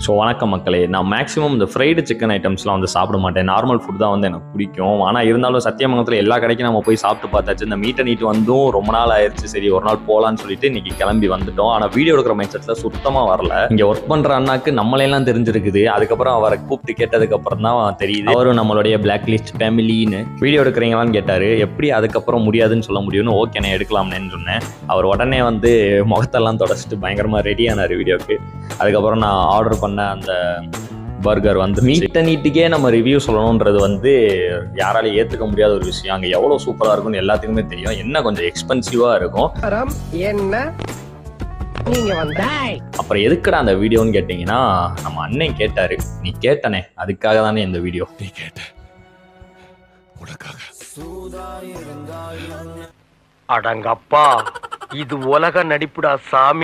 So வணக்கம் மக்களே, நான் மேக்ஸிமம் இந்த ஃப்ரைடு சிக்கன் ஐட்டம்ஸ்லாம் வந்து சாப்பிட மாட்டேன். நார்மல் ஃபுட் தான் வந்து எனக்கு பிடிக்கும். ஆனால் இருந்தாலும் சத்தியமங்கலத்தில் எல்லா கடைக்கும் நம்ம போய் சாப்பிட்டு பார்த்தாச்சு. இந்த மீட் அண்ட் ஈட் வந்தும் ரொம்ப நாள் ஆயிடுச்சு. சரி ஒரு நாள் போகலான்னு சொல்லிட்டு இன்னைக்கு கிளம்பி வந்துட்டோம். ஆனால் வீடியோ எடுக்கிற மைண்ட் செட்டில் சுத்தமாக வரல. இங்கே ஒர்க் பண்ணுற அண்ணாக்கு நம்மளையெல்லாம் தெரிஞ்சிருக்குது. அதுக்கப்புறம் அவரை கூப்பிட்டு கேட்டதுக்கப்புறம் தான் தெரியுது அவரும் நம்மளுடைய பிளாக் லிஸ்ட் ஃபேமிலின்னு. வீடியோ எடுக்கிறீங்களான்னு கேட்டார். எப்படி அதுக்கப்புறம் முடியாதுன்னு சொல்ல முடியும்னு ஓகே நான் எடுக்கலாம்னு சொன்னேன். அவர் உடனே வந்து முகத்தெல்லாம் தொடச்சிட்டு பயங்கரமாக ரெடியானார் வீடியோக்கு. அதுக்கப்புறம் நான் ஆர்டர் பண்ண அந்த பர்கர் வந்து மீட் அண்ட் ஈட்டுக்கே நம்ம ரிவ்யூ சொல்லணுன்றது வந்து யாராலையும் ஏற்றுக்க முடியாத ஒரு விஷயம். அங்கே எவ்வளோ சூப்பராக இருக்கும்னு எல்லாத்துக்குமே தெரியும். என்ன கொஞ்சம் எக்ஸ்பென்சிவாக இருக்கும். என்ன நீங்க அப்புறம் எதுக்குடா அந்த வீடியோன்னு கேட்டிங்கன்னா, நம்ம அண்ணன் கேட்டாரு. நீ கேட்டனே அதுக்காக தானே இந்த வீடியோ. நீ கேட்ட உனக்காக. அடங்கப்பா, இது உலக நடிப்புடா சாமி.